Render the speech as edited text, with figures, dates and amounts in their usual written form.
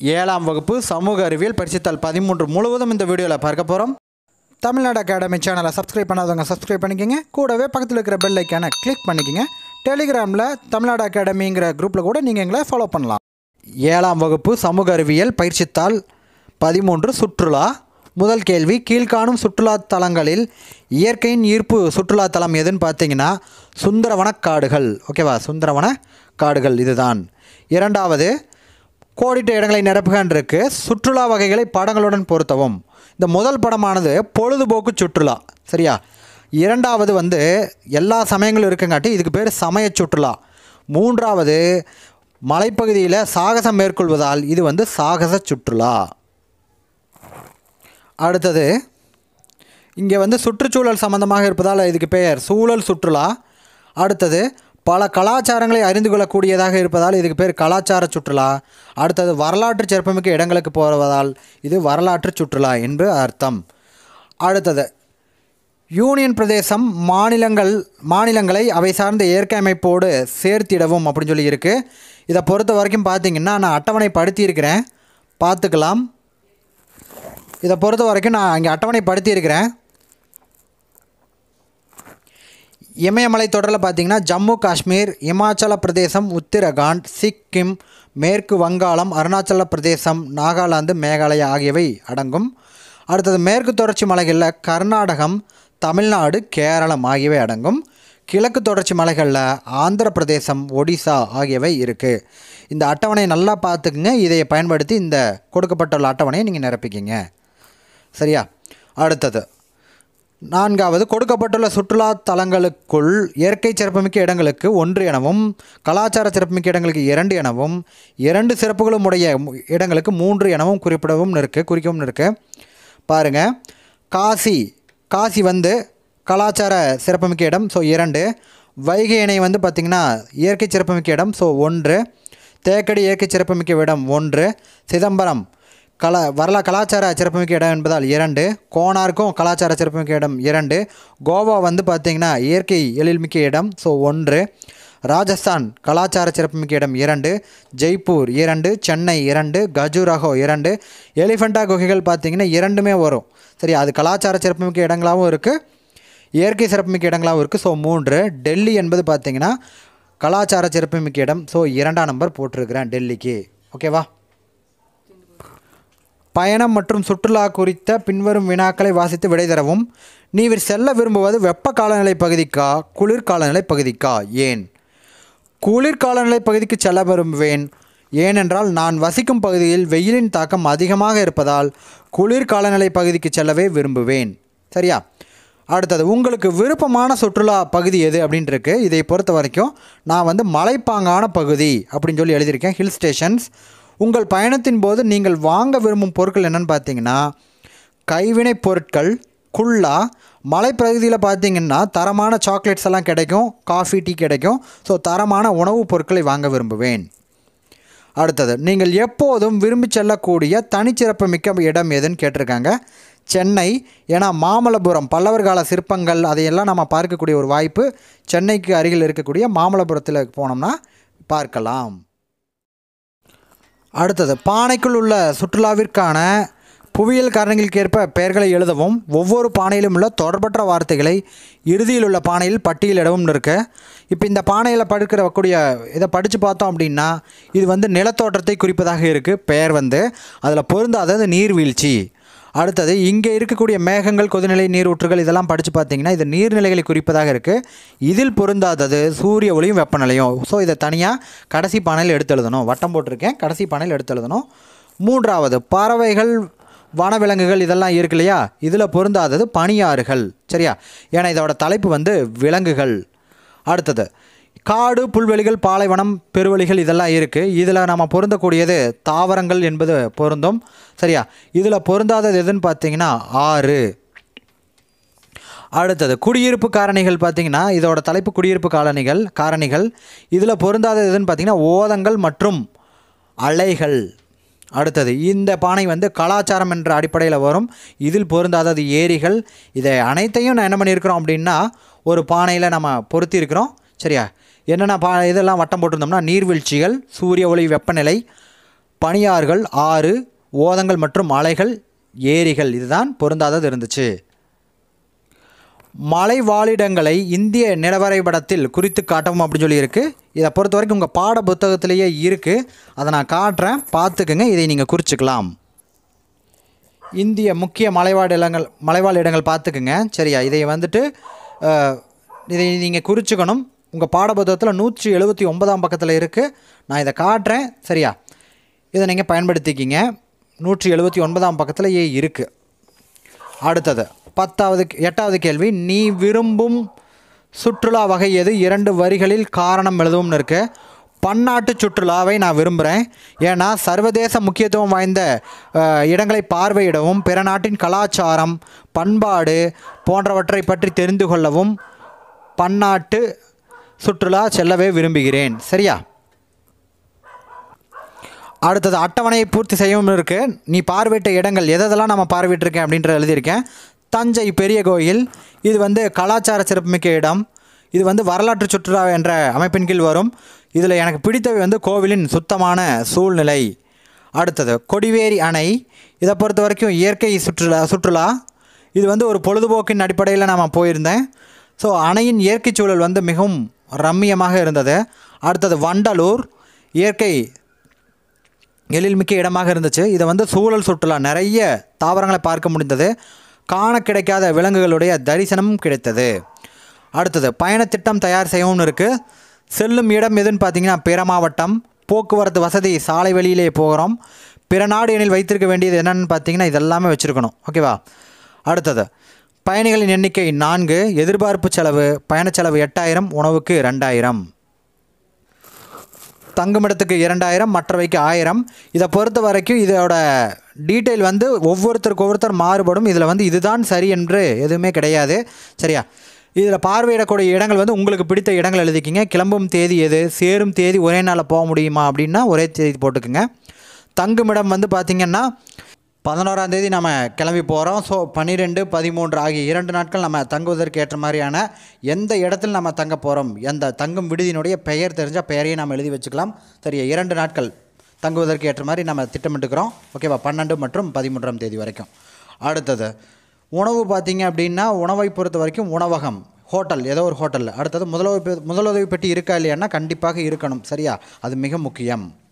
ஏழாம் வகுப்பு சமூக அறிவியல் பரிசுத்தாள் 13 முழுவதும் இந்த வீடியோவில் பார்க்க போகிறோம். தமிழ்நாடு அகாடமி சேனலை சப்ஸ்கிரைப் பண்ணாதவங்க சப்ஸ்கிரைப் பண்ணிக்கோங்க. கூடவே பக்கத்தில் இருக்கிற பெல் ஐக்கானை கிளிக் பண்ணிக்கோங்க. டெலிகிராமில் தமிழ்நாடு அகாடமிங்கிற குரூப்பில் கூட நீங்கள் எங்களை ஃபாலோ பண்ணலாம். ஏழாம் வகுப்பு சமூக அறிவியல் பயிற்சித்தாள் 13 சுற்றுலா. முதல் கேள்வி, கீழ்காணும் சுற்றுலா தலங்களில் இயற்கையின் ஈர்ப்பு சுற்றுலா தலம் எதுன்னு பார்த்தீங்கன்னா சுந்தரவன காடுகள். ஓகேவா, சுந்தரவன காடுகள் இதுதான். இரண்டாவது, கோடிட்ட இடங்களை நிரப்புகின்றிருக்கு சுற்றுலா வகைகளை படங்களுடன் பொருத்தவும். இந்த முதல் படமானது பொழுதுபோக்கு சுற்றுலா, சரியா. இரண்டாவது எல்லா சமயங்களும் இருக்குங்காட்டி இதுக்கு பேர் சமய சுற்றுலா. மூன்றாவது, மலைப்பகுதியில் சாகசம் மேற்கொள்வதால் இது சாகச சுற்றுலா. அடுத்தது, இங்கே சுற்றுச்சூழல் சம்பந்தமாக இருப்பதால் இதுக்கு பெயர் சூழல் சுற்றுலா. அடுத்தது, பல கலாச்சாரங்களை அறிந்து கொள்ளக்கூடியதாக இருப்பதால் இதுக்கு பேர் கலாச்சார சுற்றுலா. அடுத்தது, வரலாற்று சிறப்புமிக்க இடங்களுக்கு போவதால் இது வரலாற்று சுற்றுலா என்று அர்த்தம். அடுத்தது, யூனியன் பிரதேசம் மாநிலங்களை அவை சார்ந்த இயற்கை அமைப்போடு சேர்த்திடவும் அப்படின்னு சொல்லி இருக்குது. இதை பொறுத்த வரைக்கும் பார்த்திங்கன்னா நான் அட்டவணை படுத்தியிருக்கிறேன், பார்த்துக்கலாம். இதை பொறுத்த வரைக்கும் நான் இங்கே அட்டவணை படுத்தியிருக்கிறேன். இமயமலை தொடரில் பார்த்திங்கன்னா ஜம்மு காஷ்மீர், இமாச்சல பிரதேசம், உத்தரகாண்ட், சிக்கிம், மேற்கு வங்காளம், அருணாச்சல பிரதேசம், நாகாலாந்து, மேகாலயா ஆகியவை அடங்கும். அடுத்தது, மேற்கு தொடர்ச்சி மலைகளில் கர்நாடகம், தமிழ்நாடு, கேரளம் ஆகியவை அடங்கும். கிழக்கு தொடர்ச்சி மலைகளில் ஆந்திர பிரதேசம், ஒடிசா ஆகியவை இருக்குது. இந்த அட்டவணையை நல்லா பார்த்துக்குங்க. இதை பயன்படுத்தி இந்த கொடுக்கப்பட்டுள்ள அட்டவணையை நீங்கள் நிரப்பிக்கிங்க, சரியா. அடுத்தது, நான்காவது, கொடுக்கப்பட்டுள்ள சுற்றுலா தலங்களுக்குள் இயற்கை சிறப்புமிக்க இடங்களுக்கு 1 எனவும் கலாச்சார சிறப்புமிக்க இடங்களுக்கு 2 எனவும் 2 சிறப்புகளும் உடைய இடங்களுக்கு 3 எனவும் குறிக்கவும் இருக்குது. பாருங்கள், காசி கலாச்சார சிறப்புமிக்க இடம், ஸோ 2. வைகை அணை பார்த்திங்கன்னா இயற்கை சிறப்புமிக்க இடம், ஸோ 1. தேக்கடி இயற்கை சிறப்புமிக்க இடம் 1. சிதம்பரம் கலாச்சார சிறப்புமிக்க இடம் என்பதால் 2. கோனார்க்கும் கலாச்சார சிறப்புமிக்க இடம் 2. கோவா பார்த்திங்கன்னா இயற்கை எழில்மிக்க இடம், ஸோ 1. ராஜஸ்தான் கலாச்சார சிறப்புமிக்க இடம் 2. ஜெய்ப்பூர் 2. சென்னை 2. கஜுராஹோ 2. எலிஃபெண்டா குகைகள் பார்த்திங்கன்னா 2மே வரும், சரி. அது கலாச்சார சிறப்புமிக்க இடங்களாகவும் இருக்குது, இயற்கை சிறப்புமிக்க இடங்களாகவும் இருக்குது, ஸோ 3. டெல்லி என்பது பார்த்திங்கன்னா கலாச்சார சிறப்புமிக்க இடம், ஸோ 2ஆம் நம்பர் போட்டிருக்கிறேன் டெல்லிக்கு. ஓகேவா. பயணம் மற்றும் சுற்றுலா குறித்த பின்வரும் வினாக்களை வாசித்து விடை தரவும். நீ செல்ல விரும்புவது வெப்ப காலநிலை பகுதிக்கா குளிர்காலநிலை பகுதிக்கா? ஏன்? குளிர்காலநிலை பகுதிக்கு செல்ல விரும்புவேன். ஏனென்றால் நான் வசிக்கும் பகுதியில் வெயிலின் தாக்கம் அதிகமாக இருப்பதால் குளிர்காலநிலை பகுதிக்கு செல்லவே விரும்புவேன், சரியா. அடுத்தது, உங்களுக்கு விருப்பமான சுற்றுலா பகுதி எது அப்படின்ட்டுருக்கு. இதை பொறுத்த வரைக்கும் நான் மலைப்பாங்கான பகுதி அப்படின்னு சொல்லி எழுதியிருக்கேன், ஹில் ஸ்டேஷன்ஸ். உங்கள் பயணத்தின் போது நீங்கள் வாங்க விரும்பும் பொருட்கள் என்னென்னு பார்த்தீங்கன்னா கைவினைப் பொருட்கள், குல்லா. மலைப்பகுதியில் பார்த்திங்கன்னா தரமான சாக்லேட்ஸ் எல்லாம் கிடைக்கும், காஃபி, டீ கிடைக்கும், ஸோ தரமான உணவுப் பொருட்களை வாங்க விரும்புவேன். அடுத்தது, நீங்கள் எப்போதும் விரும்பி செல்லக்கூடிய தனிச்சிறப்பு மிக்க இடம் எதுன்னு கேட்டிருக்காங்க. சென்னை, ஏன்னா மாமல்லபுரம் பல்லவர் கால சிற்பங்கள் அதையெல்லாம் நம்ம பார்க்கக்கூடிய ஒரு வாய்ப்பு சென்னைக்கு அருகில் இருக்கக்கூடிய மாமல்லபுரத்தில் போனோம்னா பார்க்கலாம். அடுத்தது, பானைக்குள் உள்ள சுற்றுலாவிற்கான புவியியல் காரணங்களுக்கேற்ப பெயர்களை எழுதவும். ஒவ்வொரு பானையிலும் உள்ள தொடர்பற்ற வார்த்தைகளை இறுதியில் உள்ள பானையில் பட்டியலிடவும் இருக்கு. இப்போ இந்த பானையில் படுக்கிறக்கூடிய இதை படித்து பார்த்தோம் அப்படின்னா இது நிலத்தோற்றத்தை குறிப்பதாக இருக்குது. பெயர் அதில் பொருந்தாதது நீர்வீழ்ச்சி. அடுத்தது, இங்கே இருக்கக்கூடிய மேகங்கள், கொதிநிலை, நீரூற்றுகள் இதெல்லாம் படித்து பார்த்தீங்கன்னா இது நீர்நிலைகளை குறிப்பதாக இருக்குது. இதில் பொருந்தாதது சூரிய ஒளியும் வெப்பநிலையும். ஸோ இதை தனியாக கடைசி பானையில் எடுத்து எழுதணும். வட்டம் போட்டிருக்கேன், கடைசி பானையில் எடுத்து எழுதணும். மூன்றாவது, பறவைகள், வனவிலங்குகள் இதெல்லாம் இருக்கு இல்லையா, இதில் பொருந்தாதது பனியாறுகள், சரியா. ஏன்னா இதோட தலைப்பு விலங்குகள். அடுத்தது, காடு, புல்வெளிகள், பாலைவனம், பெருவெளிகள் இதெல்லாம் இருக்குது. இதில் நம்ம பொருந்தக்கூடியது தாவரங்கள் என்பது பொருந்தும், சரியா. இதில் பொருந்தாதது எதுன்னு பார்த்தீங்கன்னா ஆறு. அடுத்தது, குடியிருப்பு காரணிகள் பார்த்திங்கன்னா இதோட தலைப்பு குடியிருப்பு காரணிகள். இதில் பொருந்தாதது எதுன்னு பார்த்திங்கன்னா ஓதங்கள் மற்றும் அலைகள். அடுத்தது, இந்த பானை கலாச்சாரம் என்ற அடிப்படையில் வரும். இதில் பொருந்தாதது ஏரிகள். இதை அனைத்தையும் நான் என்ன பண்ணியிருக்கிறோம் அப்படின்னா ஒரு பானையில் நம்ம பொருத்தியிருக்கிறோம், சரியா. என்னென்ன இதெல்லாம் வட்டம் போட்டிருந்தோம்னா நீர்வீழ்ச்சிகள், சூரிய ஒளி, வெப்பநிலை, பனியாறுகள், ஆறு, ஓதங்கள் மற்றும் மலைகள், ஏரிகள் இதுதான் பொருந்தாதது இருந்துச்சு. மலை வாழிடங்களை இந்திய நிலவரைபடத்தில் குறித்து காட்டவும் அப்படின்னு சொல்லியிருக்கு. இதை பொறுத்த வரைக்கும் உங்கள் பாட புத்தகத்திலேயே இருக்குது. அதை நான் காட்டுறேன், பார்த்துக்குங்க. இதை நீங்கள் குறிச்சிக்கலாம். இந்திய முக்கிய மலைவாழ் இடங்கள் பார்த்துக்குங்க. சரியா, இதை வந்துட்டு இதை நீங்கள் குறிச்சிக்கணும். உங்கள் பாடப்புத்தகத்தில் 179ஆம் பக்கத்தில் இருக்குது. நான் இதை காட்டுறேன். சரியா, இதை நீங்கள் பயன்படுத்திக்கிங்க. 179ஆம் பக்கத்தில் இருக்குது. அடுத்தது 8வது கேள்வி. நீ விரும்பும் சுற்றுலா வகை எது? 2 வரிகளில் காரணம் எழுதும்னு இருக்கு. பன்னாட்டு சுற்றுலாவை நான் விரும்புகிறேன். ஏன்னா சர்வதேச முக்கியத்துவம் வாய்ந்த இடங்களை பார்வையிடவும், பிற நாட்டின் கலாச்சாரம், பண்பாடு போன்றவற்றை பற்றி தெரிந்து கொள்ளவும் பன்னாட்டு சுற்றுலா செல்லவே விரும்புகிறேன். சரியா, அடுத்தது அட்டவணையை பூர்த்தி செய்யவும் இருக்குது. நீ பார்வையிட்ட இடங்கள் எதெல்லாம் நம்ம பார்வையிட்டிருக்கேன் அப்படின்ற எழுதியிருக்கேன். தஞ்சை பெரிய கோயில், இது கலாச்சார சிறப்புமிக்க இடம். இது வரலாற்று சுற்றுலா என்ற அமைப்பின் கீழ் வரும். இதில் எனக்கு பிடித்தவை கோவிலின் சுத்தமான சூழ்நிலை. அடுத்தது கொடிவேரி அணை, இதை பொறுத்த வரைக்கும் இயற்கை சுற்றுலா. இது ஒரு பொழுதுபோக்கின் அடிப்படையில் நான் போயிருந்தேன். ஸோ அணையின் இயற்கை சூழல் மிகவும் ரம்மியமாக இருந்தது. அடுத்தது வண்டலூர், இயற்கை எழில்மிக்க இடமாக இருந்துச்சு. இதை சூழல் சுற்றுலா, நிறைய தாவரங்களை பார்க்க முடிந்தது. காண கிடைக்காத விலங்குகளுடைய தரிசனமும் கிடைத்தது. அடுத்தது பயணத்திட்டம் தயார் செய்யவும் இருக்குது. செல்லும் இடம் எதுன்னு பார்த்தீங்கன்னா பிற மாவட்டம். போக்குவரத்து வசதி, சாலை வழியிலே போகிறோம். பிற நாடு எண்ணில் வைத்திருக்க வேண்டியது என்னென்னு பார்த்தீங்கன்னா இதெல்லாமே வச்சுருக்கணும். ஓகேவா. அடுத்தது பயணிகளின் எண்ணிக்கை 4, எதிர்பார்ப்பு செலவு, பயணச் செலவு 8000, உணவுக்கு 2000, தங்குமிடத்துக்கு 2000, மற்றவைக்கு 1000. இதை பொறுத்த வரைக்கும் இதோட டீட்டெயில் ஒவ்வொருத்தர் மாறுபடும். இதில் இதுதான் சரி என்று எதுவுமே கிடையாது. சரியா, இதில் பார்வையிடக்கூடிய இடங்கள் உங்களுக்கு பிடித்த இடங்கள் எழுதிக்கிங்க. கிளம்பும் தேதி எது, சேரும் தேதி ஒரே நாளில் போக முடியுமா அப்படின்னா ஒரே தேதி போட்டுக்குங்க. தங்குமிடம் பார்த்திங்கன்னா 11ஆம் தேதி நம்ம கிளம்பி போகிறோம். ஸோ 12, 13 ஆகிய 2 நாட்கள் நம்ம தங்குவதற்கு ஏற்ற மாதிரியான எந்த இடத்தில் நம்ம தங்க போகிறோம், எந்த தங்கும் விடுதியினுடைய பெயர் தெரிஞ்சால் பெயரையும் நம்ம எழுதி வச்சுக்கலாம். சரியா, 2 நாட்கள் தங்குவதற்கு ஏற்ற மாதிரி நம்ம திட்டமிட்டுக்கிறோம். ஓகேவா, 12 மற்றும் 13ஆம் தேதி வரைக்கும். அடுத்தது உணவு பார்த்திங்க அப்படின்னா உணவை பொறுத்த வரைக்கும் உணவகம், ஹோட்டல், ஏதோ ஒரு ஹோட்டலில். அடுத்தது முதலுதவி பெட்டி இருக்கா இல்லையான்னா கண்டிப்பாக இருக்கணும். சரியா, அது மிக முக்கியம்.